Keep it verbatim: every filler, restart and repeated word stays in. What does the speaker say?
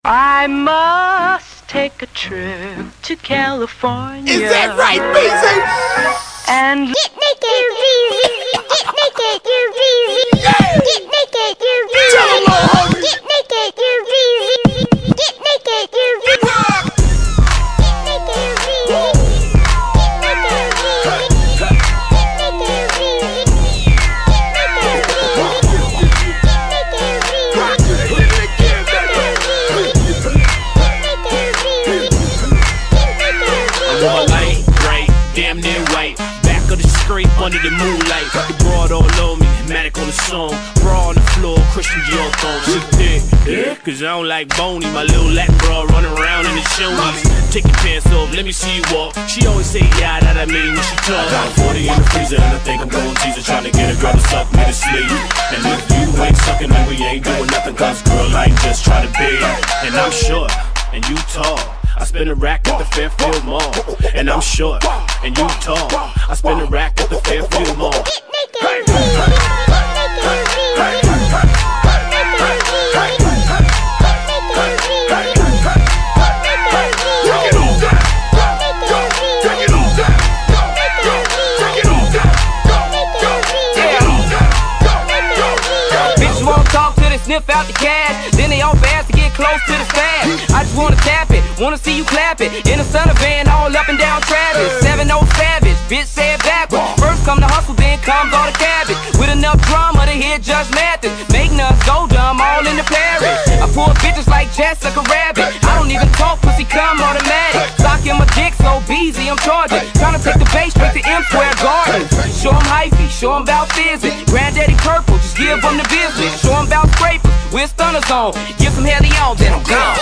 I must take a trip to California. Is that right, Beezy? And get naked, you Beezy. Get naked, you Beezy. Yeah. Get naked, you Beezy. Tell 'em, little homie. Get naked, you Beezy. Get naked, you Beezy. Get naked, you Beezy. Get naked, you Beezy. Get naked, you Beezy. I'm light, bright, damn near white. Back of the street, under the moonlight. The broad all on me, Matic on the song. Bra on the floor, Christian Dior thong. She thick, yeah, cause I don't like bony. My little Latin bra running around in the shonies. Take your pants off, let me see you walk. She always say, yeah, that I mean when she talk. Got forty in the freezer, and I think I'm going teaser. Trying to get a girl to suck me to sleep. And if you ain't sucking, then we ain't doing nothing. Cause girl, I ain't just trying to be. And I'm short, and you tall. I spin a rack at the Fairfield Mall. And I'm short, and you tall. I spin a rack at the Fairfield Mall. Bitches won't talk till they sniff out the cash. Then they all fast to get close to the stash. I just wanna tap it, wanna see you clap it. In a Stunner van, all up and down Travis. seven oh Savage, bitch say it backwards. First come the hustle, then comes all the cabbage. With enough drama to hear Judge Mathis. Make nuts go dumb, all in the parish. I pull bitches like Jessica Rabbit. I don't even talk, pussy come automatic. Sock in my dick so Beezy, I'm charging. Tryna take the base straight to M Square Garden. Show 'em hyphy, show 'em bout physics. Granddaddy Purple, just give 'em the business. Show 'em bout scrapers, with Stunners on. Give some heli on, then I'm gone.